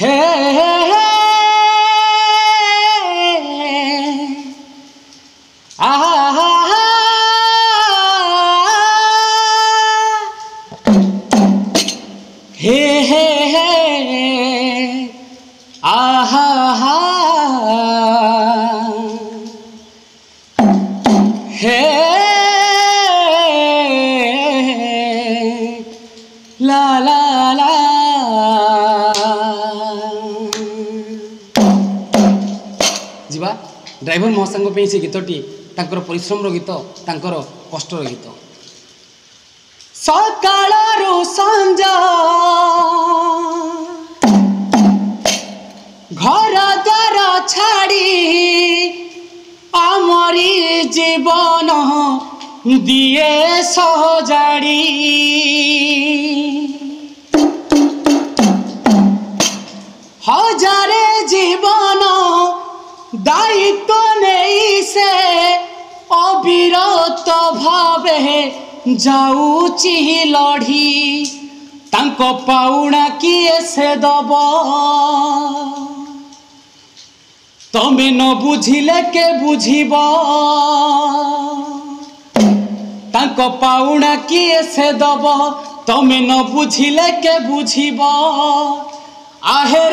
हे ला ला ला जीवा ड्राइवर महोत्सव पे से गीतटी तांकर परिश्रम गीत तांकर कष्टर गीत सकाळरू संज घर द्वार छाड़ी आमरी जीवन दिए सजाड़ी हजारे जीवन दायित्व नहीं से अविरत भावे जाऊची लढ़ी तांको पाउना किए से दब तमे न बुझिले के बुझिब तांको पाउना किए से दब तमे न बुझिले के बुझिब आहे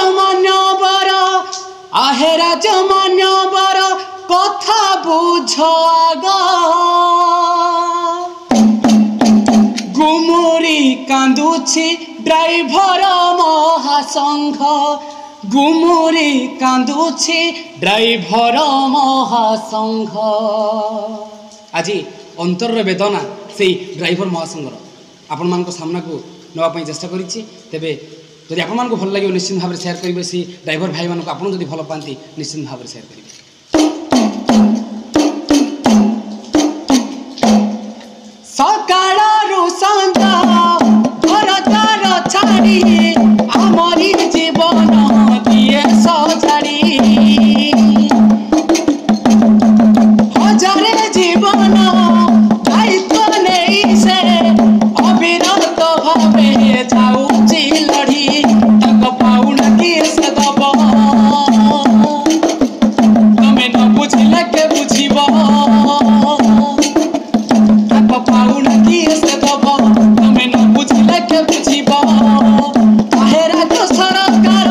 राज मान्यवर कथा बुझ आग गुमुरी कांदुछि ड्राइवर महासंघ गुमुरी कांदुछि ड्राइवर महासंघ आज अंतर वेदना से ड्राइवर महासंघर आपण मान सामना को नापी चेष्टा करी तेबे जदि आपण मानको भल लगे निश्चित भाव में शेयर करेंगे सी ड्राइवर भाई मानको आपण जदि भल पाती निश्चित भाव में शेयर करेंगे सकाळरू संज घर द्वार छाड़ी आमरी जीवन दिए सजाड़ी हजारे जीवन दायित्व नहीं से अविरत भावे जाऊची लड़ी तक पाउना किए से दब तमे न बुझिले के बुझिब तक पाउना किए से दब तमे न बुझिले के बुझिब आहे राज सरकार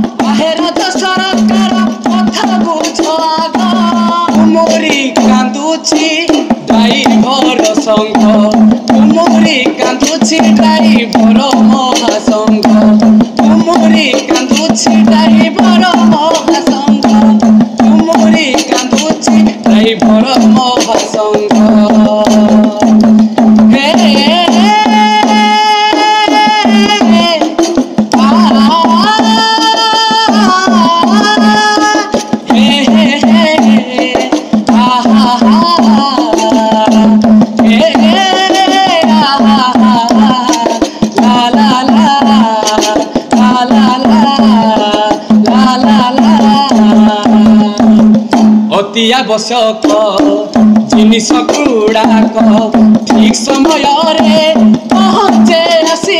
कथा बुझ आग मोरी कांदुछि ड्राइवर संघ कुमुरी कांदुछि ड्राइवर महासंघ कुमुरी कांदुछि ड्राइवर महासंघ कुमुरी कांदुछि ड्राइवर महासंघ हे अति आवश्यक जिनिस गुड़ाक ठीक समय रे पहुँचे आसी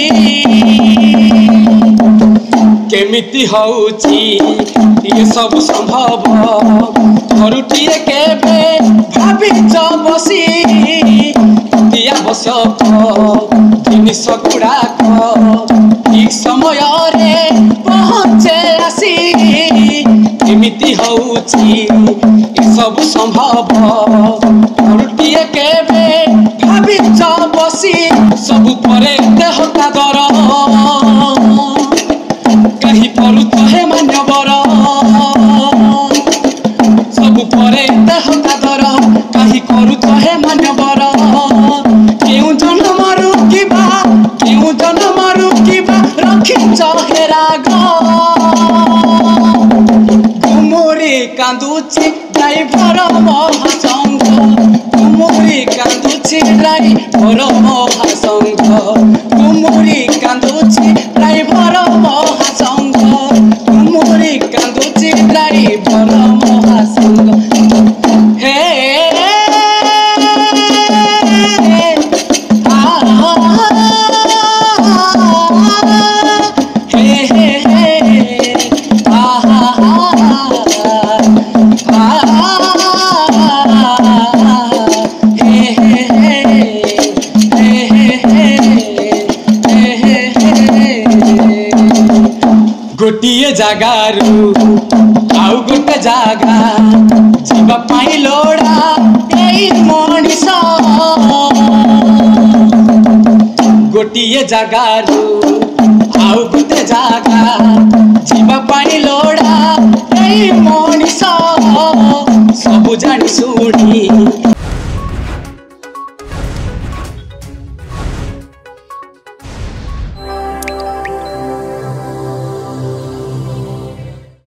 केमिति होउची ये सब संभव घरुटिए केबे भाबिच बसी अति आवश्यक जिनिस गुड़ाक ठीक समय रे पहुँचे आसी एमिति होउची सब संभव घरुटिए केबे भाबिच बसी सब परे देह कादर कहीं परू तो हे मान्यवर सब परे देह कादर कहीं करू तो हे मान्यवर केउ जन्मरू किबा रखिच हे राग कांदुछि ड्राइवर महासंघ कुमुरी कांदुछि ड्राइवर महासंघ कुमुरी कांदुछि ड्राइवर महासंघ कुमुरी कांदुछि ड्राइवर महासंघ हे हे हे ଜାଗାରୁ ଆଉ ଗୋଟେ ଜାଗା ଯିବା ପାଇଁ ଲୋଡ଼ା ଏଇ ମଣିଷ ଗୋଟିଏ ଜାଗାରୁ ଆଉ ଗୋଟେ ଜାଗା ଯିବା ପାଇଁ ଲୋଡ଼ା ଏଇ ମଣିଷ ସବୁ ଜାଣି ଶୁଣି